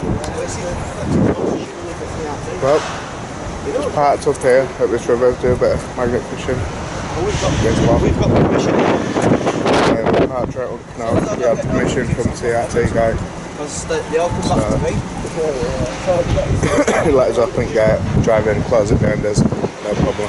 Well, it's parked up here at this river, do a bit of magnet fishing. We've got permission. Yeah, we're parked right on the canal. We have permission from the CRT guy. Because they all come back to me. He let us up and get, drive in, close it behind us, no problem.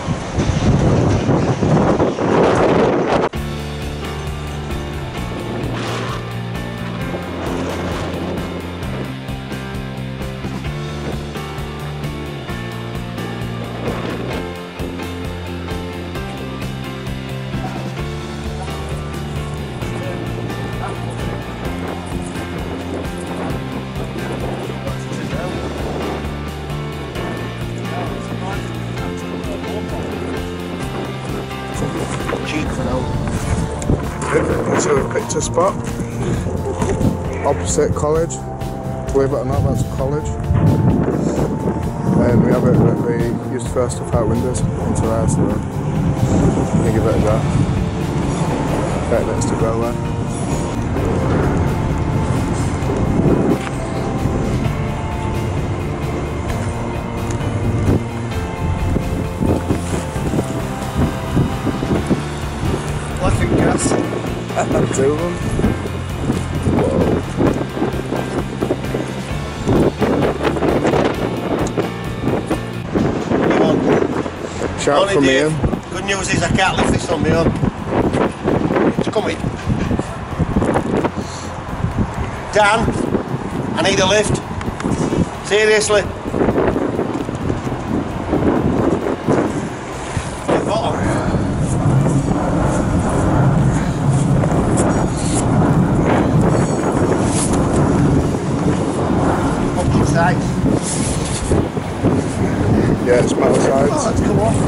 So we picked a spot opposite college. Believe it or not, that's a college. And we have it that we used to throw stuff out windows into there, so we're gonna give it a go. Right next to go there. Two of them. Whoa. Shout from Ian. Good news is I can't lift this on my own. It's coming. Dan, I need a lift. Seriously. Yeah, it's metal sides. Oh, let's come on.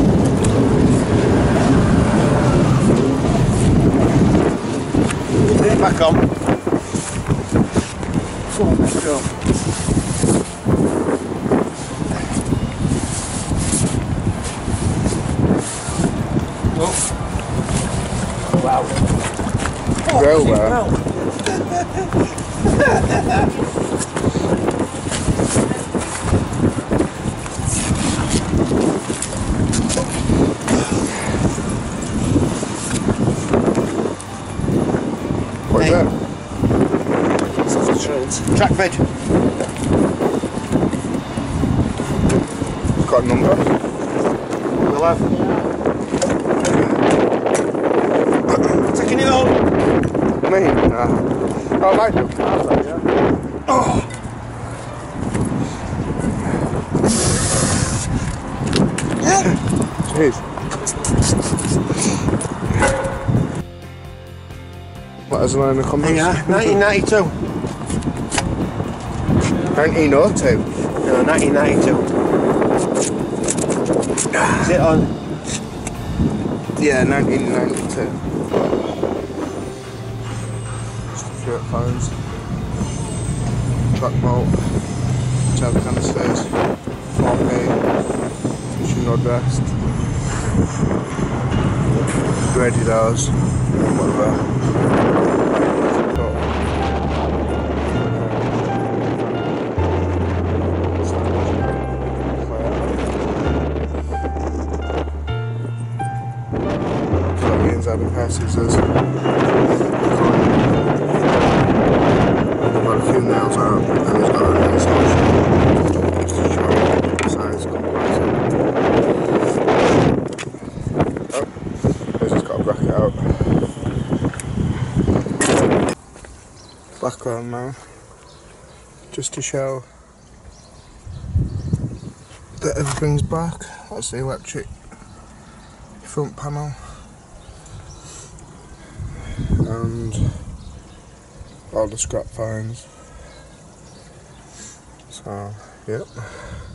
Put it back on. Come on, let's go. Oh. Wow. Real well. What is that? Track bed. It's got a number. We'll have. Taking it home. Me? Nah. Oh, I like them. Yeah. Oh. Jeez. Let us know in the comments. Yeah, 1992. 1902? No, 1992. Is it on? Yeah, 1992. Shirt phones. Truck bolt. Tail canisters. 4P. Fishing rod rest. Ready doors. Whatever. Having passes as I've got a few nails out and it's got a nice option just to show you the size comparison. Oh, it's just got a bracket out. Background now, just to show that everything's back. That's the electric front panel. And all the scrap finds. So, yep.